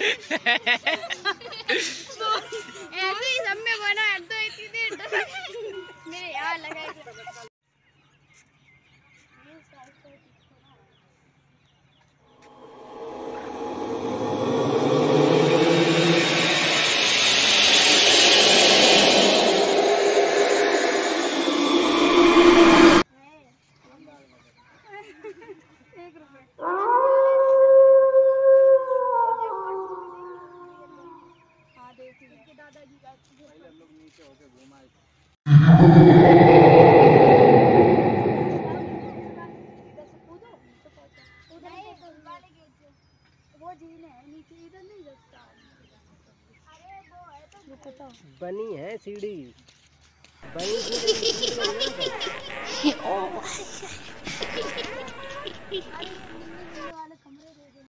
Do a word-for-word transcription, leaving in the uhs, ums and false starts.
ऐसे ही सब में बना है तो इतनी देर मेरे यहाँ लगाए दादाजी का लोग नीचे होके घुमाए वो झील है नीचे इधर नहीं रास्ता। अरे वो है तो पता बनी है सीढ़ी बनी सीढ़ी